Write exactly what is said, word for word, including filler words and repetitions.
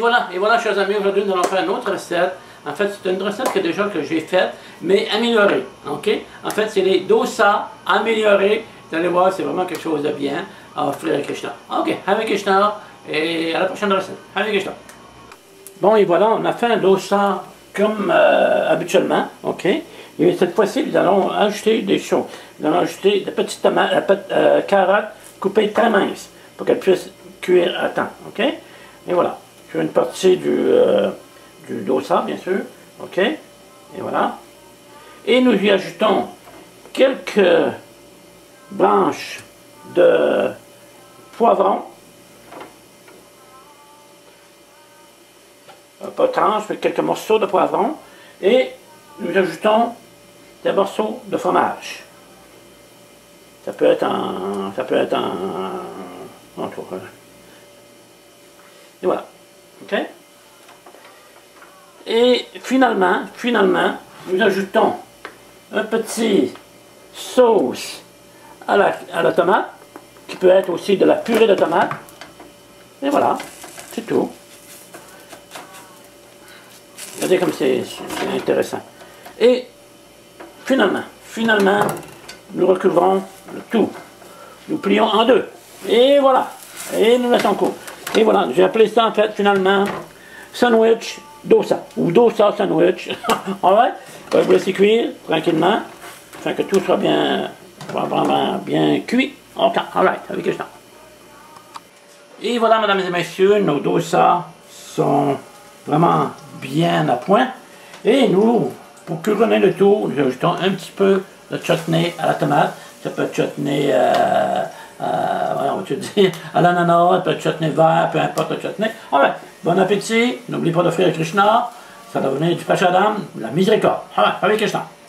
voilà, et voilà, chers amis, aujourd'hui nous allons faire une autre recette. En fait, c'est une recette que déjà que j'ai faite, mais améliorée. Ok? En fait, c'est les dosa améliorés. Vous allez voir, c'est vraiment quelque chose de bien à offrir à Krishna. Ok, Hare Krishna, et à la prochaine recette. Hare Krishna. Bon, et voilà, on a fait un dosa comme euh, habituellement. Ok? Et cette fois-ci, nous allons ajouter des choses. Nous allons ajouter des petites tomates, euh, euh, carottes coupées très minces pour qu'elles puissent cuire à temps. Ok? Et voilà. Sur une partie du, euh, du dosa, bien sûr. Ok? Et voilà. Et nous y ajoutons quelques branches de poivron. Pas tranches, mais quelques morceaux de poivron. Et nous ajoutons des morceaux de fromage. Ça peut être un... Ça peut être un... en tout cas. Et voilà. OK? Et finalement, finalement, nous ajoutons un petit sauce à la, à la tomate, qui peut être aussi de la purée de tomate. Et voilà, c'est tout. Regardez comme c'est intéressant. Et finalement, finalement, nous recouvrons le tout. Nous plions en deux. Et voilà. Et nous laissons court. Et voilà, j'ai appelé ça en fait finalement sandwich dosa. Ou dosa sandwich. Alright? On va vous laisser cuire tranquillement. Afin que tout soit bien, vraiment bien cuit. Ok, alright, avec le temps. Et voilà, mesdames et messieurs, nos dosas sont vraiment bien à point. Et nous, pour couronner le tout, nous ajoutons un petit peu de chutney à la tomate. Ça peut être chutney, euh, euh, on va te dire, à l'ananas, ça peut être chutney vert, peu importe le chutney. Alright, bon appétit. N'oubliez pas d'offrir à Krishna. Ça va venir du Pachadam, la miséricorde. Alright, avec Krishna.